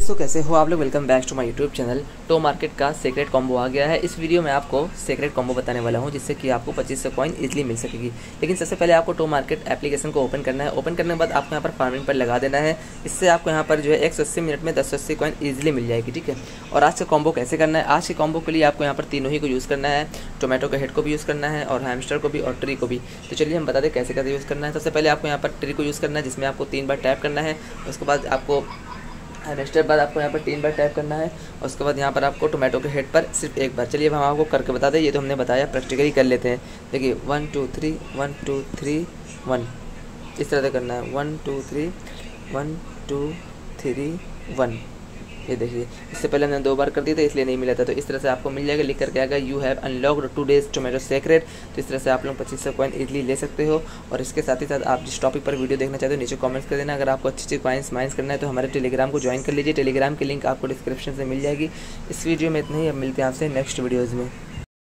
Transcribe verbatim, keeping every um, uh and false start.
सो कैसे हो आप लोग। Welcome back to my YouTube channel. Toe market का सीक्रेट कॉम्बो आ गया है। इस वीडियो में आपको सीक्रेट कॉम्बो बताने वाला हूं जिससे कि आपको पच्चीस सौ कॉइन इजीली मिल सकेगी। लेकिन सबसे पहले आपको टो मार्केट एप्लीकेशन को ओपन करना है। ओपन करने के बाद आपको यहाँ पर फार्मिंग पर लगा देना है। इससे आपको यहाँ पर जो है एक सौ अस्सी मिनट में दस सौ अस्सी कॉइन ईजिली मिल जाएगी। ठीक है। और आज का कॉम्बो कैसे करना है, आज के कॉम्बो के लिए आपको यहाँ पर तीनों ही को यूज़ करना है। टोमेटो के हेड को भी यूज़ करना है और हैमस्टर को भी और ट्री को भी। तो चलिए हम बता दें कैसे कैसे यूज़ करना है। सबसे पहले आपको यहाँ पर ट्री को यूज़ करना है जिसमें आपको तीन बार टैप करना है। उसके बाद आपको हैमस्टर बाद आपको यहाँ पर तीन बार टैप करना है। और उसके बाद यहाँ पर आपको टोमेटो के हेड पर सिर्फ एक बार। चलिए अब हम आपको करके बता दें। ये तो हमने बताया, प्रैक्टिकली कर लेते हैं। देखिए one two three one two three one, इस तरह से करना है। One two three one two three one. ये देखिए, इससे पहले हमने दो बार कर दिया था इसलिए नहीं मिला था। तो इस तरह से आपको मिल जाएगा, लिख करके आएगा you have unlocked two days tomato secret. तो इस तरह से आप लोग पच्चीस सौ कॉइन इजीली ले सकते हो। और इसके साथ ही साथ आप जिस टॉपिक पर वीडियो देखना चाहते हो नीचे कमेंट्स कर देना। अगर आपको अच्छी अच्छी कॉइन्स माइंस करना है तो हमारे टेलीग्राम को ज्वाइन कर लीजिए। टेलीग्राम की लिंक आपको डिस्क्रिप्शन से मिल जाएगी। इस वीडियो में इतना ही, अब मिलते हैं आपसे नेक्स्ट वीडियोज़ में।